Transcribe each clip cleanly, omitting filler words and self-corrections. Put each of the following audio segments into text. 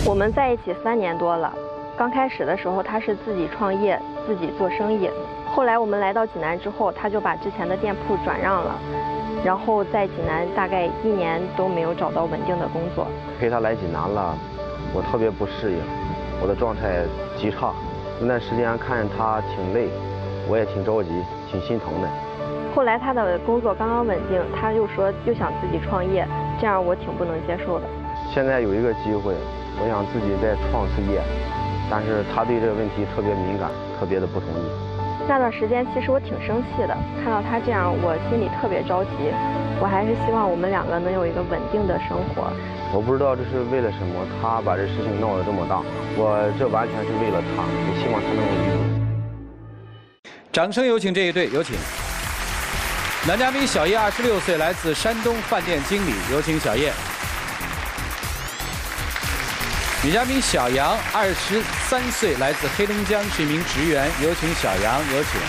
我们在一起3年多了，刚开始的时候他是自己创业，自己做生意。后来我们来到济南之后，他就把之前的店铺转让了，然后在济南大概1年都没有找到稳定的工作。 陪他来济南了，我特别不适应，我的状态极差。那段时间看着他挺累，我也挺着急，挺心疼的。 后来他的工作刚刚稳定，他又说又想自己创业，这样我挺不能接受的。 现在有一个机会，我想自己再创次业，但是他对这个问题特别敏感，特别的不同意。 那段时间其实我挺生气的，看到他这样，我心里特别着急。我还是希望我们2个能有一个稳定的生活。 我不知道这是为了什么，他把这事情闹得这么大，我这完全是为了他，也希望他能够理解。 掌声有请这一对，有请。男嘉宾小叶26岁，来自山东，饭店经理，有请小叶。女嘉宾小杨23岁，来自黑龙江，是一名职员，有请小杨，有请。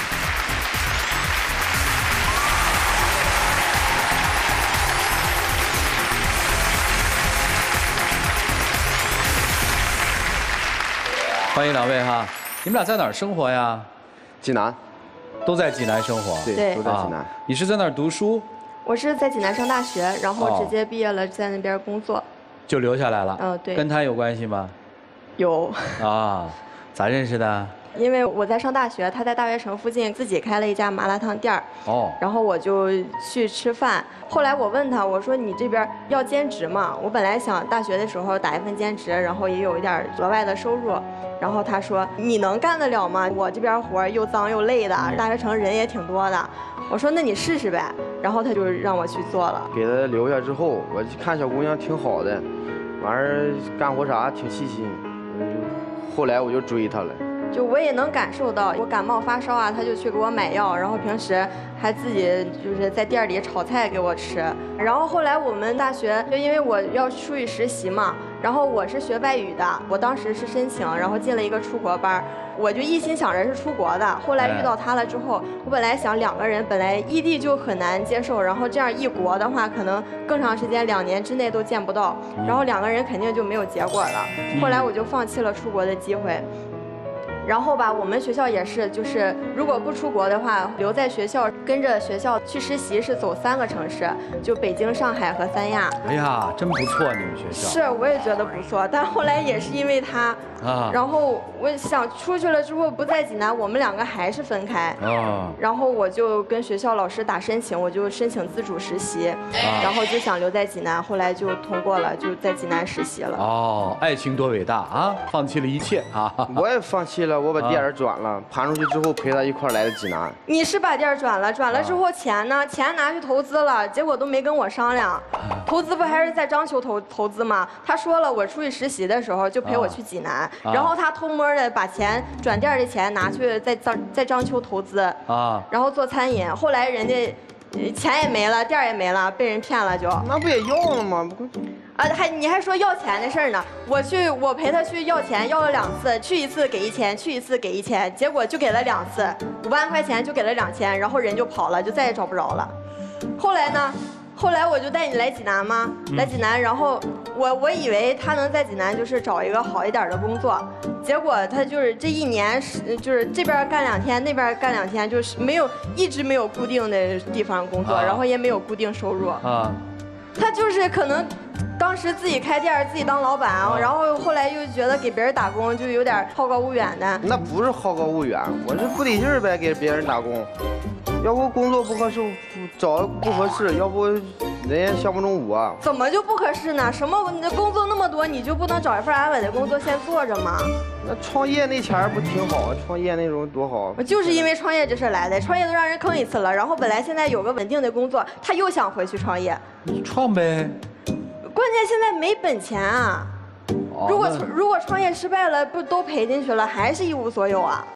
欢迎2位哈，你们俩在哪儿生活呀？ 济南。 都在济南生活。 对，都在济南。 你是在那儿读书？ 我是在济南上大学，然后直接毕业了，在那边工作。 就留下来了。 对。 跟他有关系吗？ 有。 咋认识的？ 因为我在上大学，他在大学城附近自己开了一家麻辣烫店儿。然后我就去吃饭。后来我问他，我说你这边要兼职吗？我本来想大学的时候打一份兼职，然后也有一点额外的收入。然后他说你能干得了吗？我这边活又脏又累的，大学城人也挺多的。我说那你试试呗。然后他就让我去做了。给他留下之后，我看小姑娘挺好的，完事干活啥挺细心，后来我就追她了。 就我也能感受到，我感冒发烧啊，他就去给我买药，然后平时还自己就是在店里炒菜给我吃。然后后来我们大学就因为我要出去实习嘛，然后我是学外语的，我当时是申请，然后进了一个出国班，我就一心想着是出国的。后来遇到他了之后，我本来想2个人本来异地就很难接受，然后这样异国的话，可能更长时间2年之内都见不到，然后2个人肯定就没有结果了。后来我就放弃了出国的机会。然后吧，我们学校也是，就是如果不出国的话，留在学校跟着学校去实习，是走3个城市，就北京、上海和三亚。 哎呀，真不错，你们学校。 是，我也觉得不错，但后来也是因为他，然后我想出去了之后不在济南，我们2个还是分开。然后我就跟学校老师打申请，我就申请自主实习，然后就想留在济南，后来就通过了，就在济南实习了。 爱情多伟大啊！放弃了一切啊！ 我也放弃了。我把店转了，盘出去之后陪他一块来的济南。 你是把店转了之后钱呢？钱拿去投资了，结果都没跟我商量。投资不还是在章丘投资吗？他说了，我出去实习的时候就陪我去济南，然后他偷摸的把钱转店的钱拿去在章丘投资然后做餐饮。后来人家钱也没了，店也没了，被人骗了就。 那不也要了吗？ 你还说要钱的事儿呢？我陪他去要钱，要了2次，去一次给1000，去一次给1000，结果就给了2次，5万块钱就给了2000，然后人就跑了，就再也找不着了。后来呢？后来我就带你来济南嘛，来济南，然后我以为他能在济南就是找一个好一点的工作，结果他就是这1年就是这边干2天，那边干2天，就是一直没有固定的地方工作，然后也没有固定收入他就是可能当时自己开店，自己当老板，然后后来又觉得给别人打工就有点好高骛远的。 那不是好高骛远，我是不得劲儿呗，给别人打工。要不工作不合适，找不合适，要不人家相不中我。 怎么就不合适呢？什么你的工作那么多，你就不能找一份安稳的工作先做着吗？ 那创业那钱儿不挺好？创业那种多好。 我就是因为创业这事来的，创业都让人坑1次了，然后本来现在有个稳定的工作，他又想回去创业。 你创呗。 关键现在没本钱啊！如果创业失败了，不都赔进去了，还是一无所有啊？